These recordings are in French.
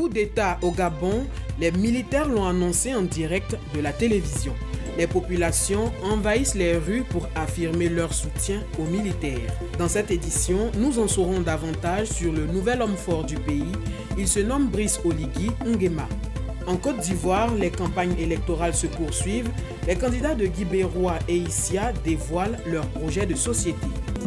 d'État au Gabon, les militaires l'ont annoncé en direct de la télévision. Les populations envahissent les rues pour affirmer leur soutien aux militaires. Dans cette édition, nous en saurons davantage sur le nouvel homme fort du pays. Il se nomme Brice Oligui Nguema. En Côte d'Ivoire, les campagnes électorales se poursuivent. Les candidats de Guibérois et Issia dévoilent leur projet de société.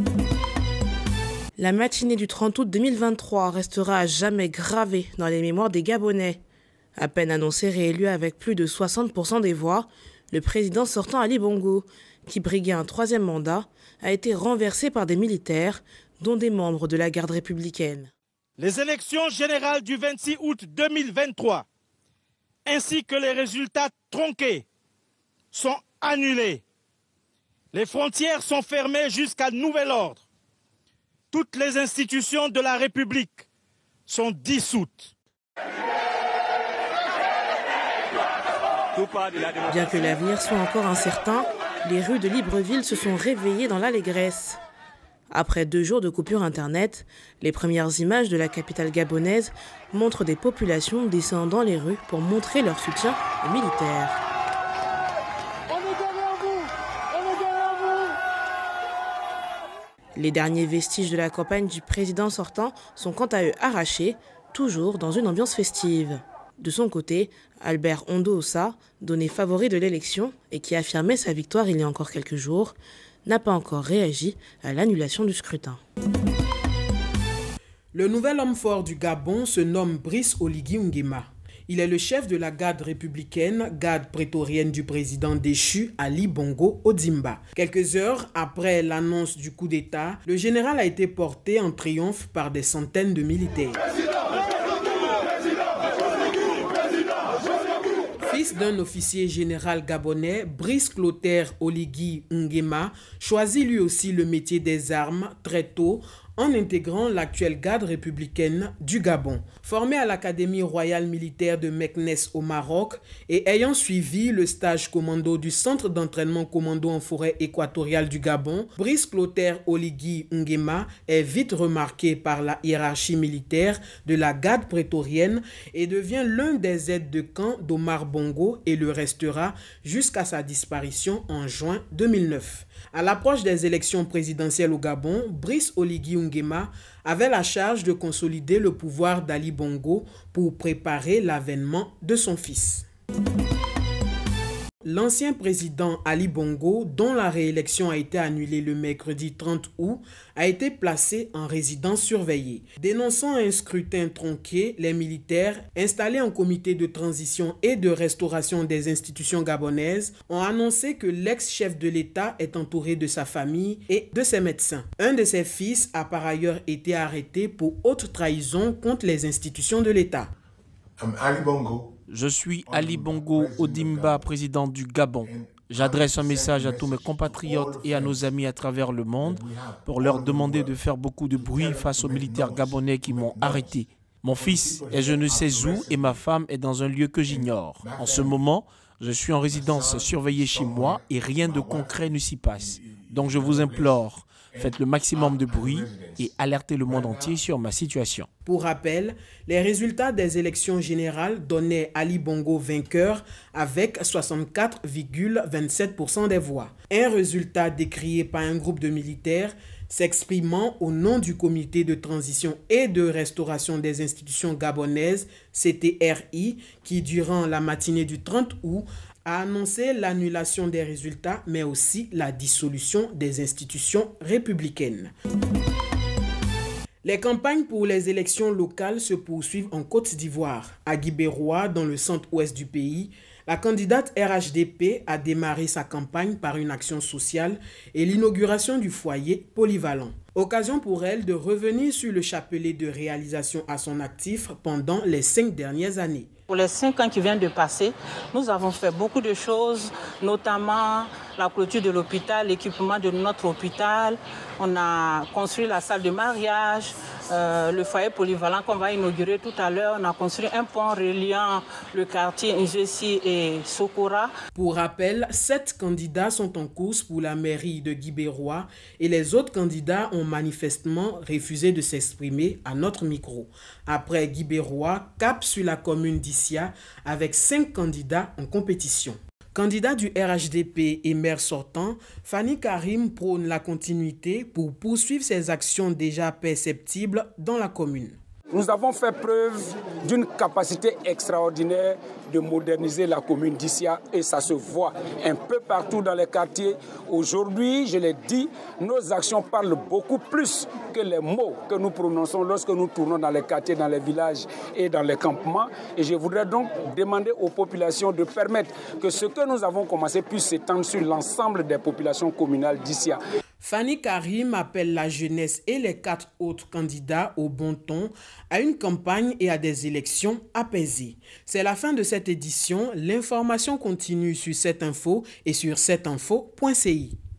La matinée du 30 août 2023 restera à jamais gravée dans les mémoires des Gabonais. À peine annoncé réélu avec plus de 60% des voix, le président sortant Ali Bongo, qui briguait un troisième mandat, a été renversé par des militaires, dont des membres de la garde républicaine. Les élections générales du 26 août 2023, ainsi que les résultats tronqués, sont annulés. Les frontières sont fermées jusqu'à nouvel ordre. Toutes les institutions de la République sont dissoutes. Bien que l'avenir soit encore incertain, les rues de Libreville se sont réveillées dans l'allégresse. Après 2 jours de coupure Internet, les premières images de la capitale gabonaise montrent des populations descendant les rues pour montrer leur soutien aux militaires. Les derniers vestiges de la campagne du président sortant sont quant à eux arrachés, toujours dans une ambiance festive. De son côté, Albert Ondo-Ossa, donné favori de l'élection et qui affirmait sa victoire il y a encore quelques jours, n'a pas encore réagi à l'annulation du scrutin. Le nouvel homme fort du Gabon se nomme Brice Oligui Nguema. Il est le chef de la garde républicaine, garde prétorienne du président déchu Ali Bongo Ondimba. Quelques heures après l'annonce du coup d'État, le général a été porté en triomphe par des centaines de militaires. Fils d'un officier général gabonais, Brice Clotaire Oligui Nguema choisit lui aussi le métier des armes très tôt en intégrant l'actuelle garde républicaine du Gabon. Formé à l'Académie royale militaire de Meknes au Maroc et ayant suivi le stage commando du centre d'entraînement commando en forêt équatoriale du Gabon, Brice Clotaire Oligui Nguema est vite remarqué par la hiérarchie militaire de la garde prétorienne et devient l'un des aides de camp d'Omar Bongo et le restera jusqu'à sa disparition en juin 2009. À l'approche des élections présidentielles au Gabon, Brice Oligui Nguema avait la charge de consolider le pouvoir d'Ali Bongo pour préparer l'avènement de son fils. L'ancien président Ali Bongo, dont la réélection a été annulée le mercredi 30 août, a été placé en résidence surveillée. Dénonçant un scrutin tronqué, les militaires, installés en comité de transition et de restauration des institutions gabonaises, ont annoncé que l'ex-chef de l'État est entouré de sa famille et de ses médecins. Un de ses fils a par ailleurs été arrêté pour haute trahison contre les institutions de l'État. Je suis Ali Bongo Ondimba, président du Gabon. J'adresse un message à tous mes compatriotes et à nos amis à travers le monde pour leur demander de faire beaucoup de bruit face aux militaires gabonais qui m'ont arrêté. Mon fils est je ne sais où et ma femme est dans un lieu que j'ignore. En ce moment, je suis en résidence surveillée chez moi et rien de concret ne s'y passe. Donc je vous implore, faites le maximum de bruit et alertez le monde entier sur ma situation. Pour rappel, les résultats des élections générales donnaient Ali Bongo vainqueur avec 64,27% des voix. Un résultat décrié par un groupe de militaires s'exprimant au nom du comité de transition et de restauration des institutions gabonaises, CTRI, qui durant la matinée du 30 août a annoncé l'annulation des résultats, mais aussi la dissolution des institutions républicaines. Les campagnes pour les élections locales se poursuivent en Côte d'Ivoire. À Guibérois, dans le centre-ouest du pays, la candidate RHDP a démarré sa campagne par une action sociale et l'inauguration du foyer polyvalent. Occasion pour elle de revenir sur le chapelet de réalisation à son actif pendant les 5 dernières années. Pour les 5 ans qui viennent de passer, nous avons fait beaucoup de choses, notamment la clôture de l'hôpital, l'équipement de notre hôpital. On a construit la salle de mariage, le foyer polyvalent qu'on va inaugurer tout à l'heure. On a construit un pont reliant le quartier Njesi et Sokora. Pour rappel, 7 candidats sont en course pour la mairie de Guibérois et les autres candidats ont manifestement refusé de s'exprimer à notre micro. Après Guibérois, cap sur la commune d'Issia avec 5 candidats en compétition. Candidat du RHDP et maire sortant, Fanny Karim prône la continuité pour poursuivre ses actions déjà perceptibles dans la commune. Nous avons fait preuve d'une capacité extraordinaire de moderniser la commune d'Issia et ça se voit un peu partout dans les quartiers. Aujourd'hui, je l'ai dit, nos actions parlent beaucoup plus que les mots que nous prononçons lorsque nous tournons dans les quartiers, dans les villages et dans les campements. Et je voudrais donc demander aux populations de permettre que ce que nous avons commencé puisse s'étendre sur l'ensemble des populations communales d'Issia. Fanny Karim appelle la jeunesse et les 4 autres candidats au bon ton à une campagne et à des élections apaisées. C'est la fin de cette édition. L'information continue sur 7info et sur 7info.ci.